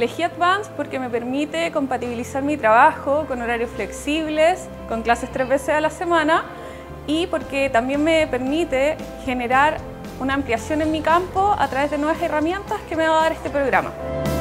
Elegí Advanced porque me permite compatibilizar mi trabajo con horarios flexibles, con clases 3 veces a la semana y porque también me permite generar una ampliación en mi campo a través de nuevas herramientas que me va a dar este programa.